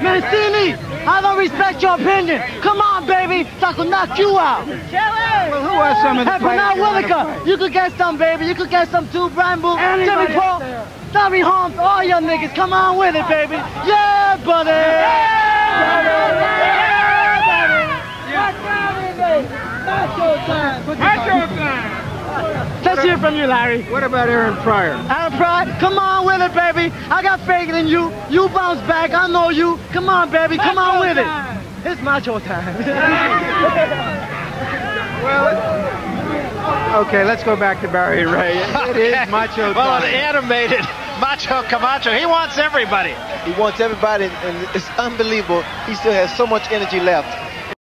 Mancini, I don't respect your opinion. Come on, baby, so I can knock you out. Well, who are some of the Hey, fighters Bernard you wanna Williker, fight? you could get some, baby. You could get some too. Brian Boo, Jimmy Paul, Tommy Holmes, all your niggas. Come on with it, baby. Yeah, buddy. Let's hear from you, Larry. What about Aaron Pryor? Aaron Pryor, come on with it, baby. I got faith in you. You bounce back. I know you. Come on, baby. Come on with it. It's macho time. Well, okay, let's go back to Barry Ray. It is macho time. Well, an animated Macho Camacho. He wants everybody. He wants everybody, and it's unbelievable. He still has so much energy left.